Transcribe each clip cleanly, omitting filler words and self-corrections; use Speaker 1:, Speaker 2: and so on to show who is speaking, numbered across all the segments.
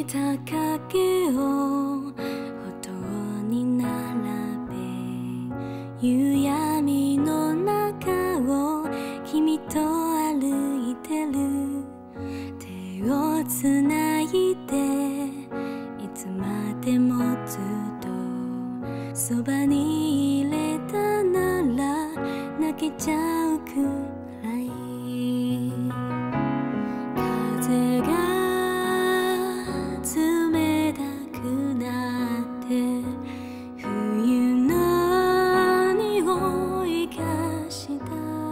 Speaker 1: た影を歩道に並べ、夕闇の中を君と歩いてる。手をつないでいつまでもずっとそばにいれたなら泣けちゃうくらい。風が冷たくなって冬の匂いがした。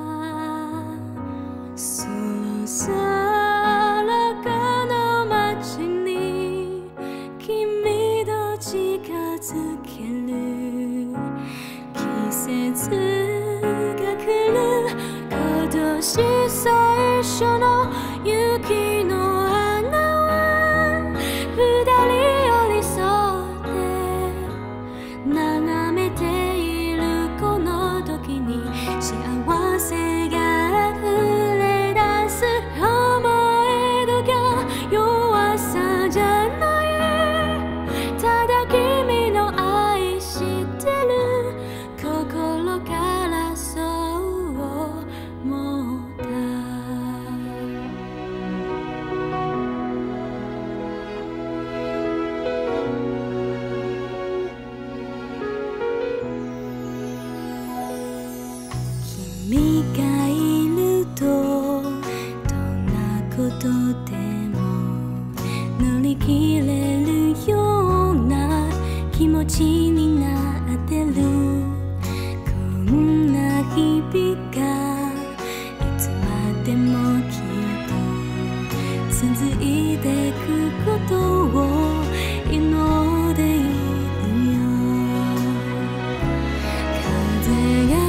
Speaker 1: そろそろこの街に君と近づける。季節が来る今年最初の雪の花は二人寄り添って眺めているこの時に幸せが溢れ出す。思い出が弱さじゃない、ただ君の愛してる。心からそう思った。君がいるとどんなことでも乗り切れるような気持ちになってる。こんな日々がいつまでもきっと続いてくことを祈っているよ。風が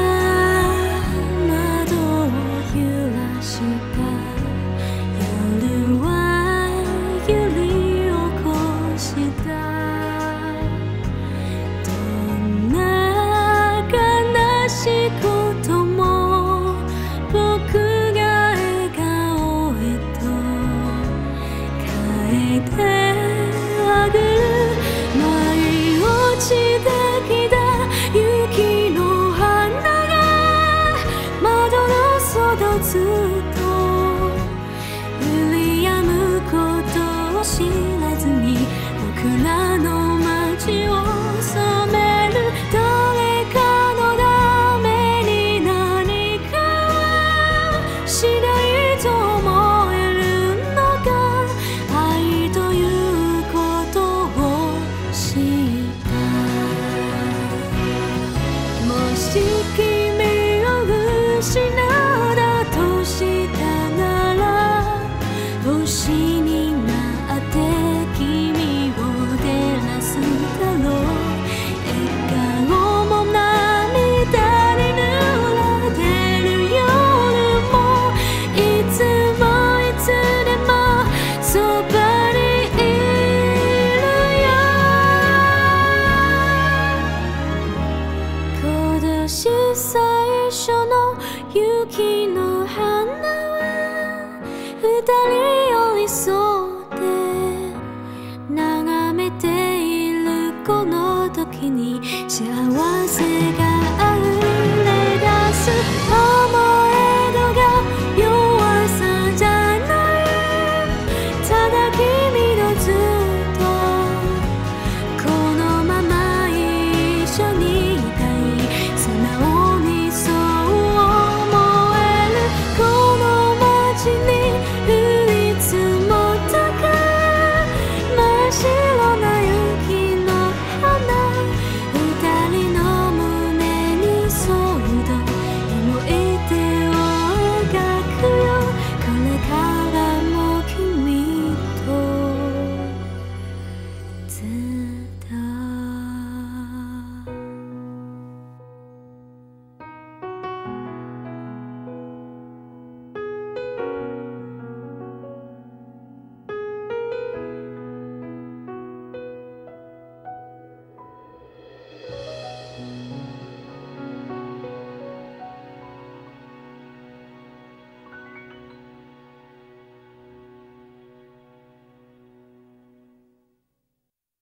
Speaker 1: 窓を揺らした夜は揺り起こした。どんな悲しいことも僕が笑顔へと変えてあげる。舞い落ちてきた雪の花が窓の外ずっと降り止むことを知らずに僕らの街を染める。誰かのために何かしたいと思えるのが愛ということを知った。もし君を失ったとしたなら星になって君を照らすだろう。笑顔も涙に濡れてる夜もいつもいつでもそばにいるよ。今年最初の雪の